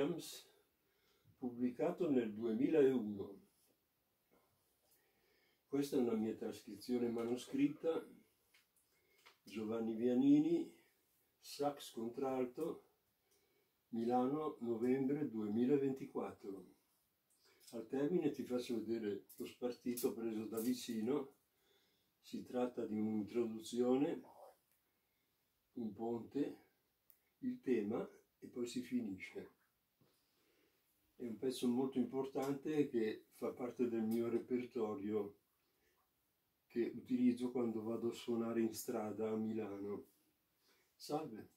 Williams, pubblicato nel 2001. Questa è una mia trascrizione manoscritta, Giovanni Vianini, sax contralto, Milano, novembre 2024. Al termine ti faccio vedere lo spartito preso da vicino. Si tratta di un'introduzione, un ponte, il tema e poi si finisce. È un pezzo molto importante che fa parte del mio repertorio che utilizzo quando vado a suonare in strada a Milano. Salve!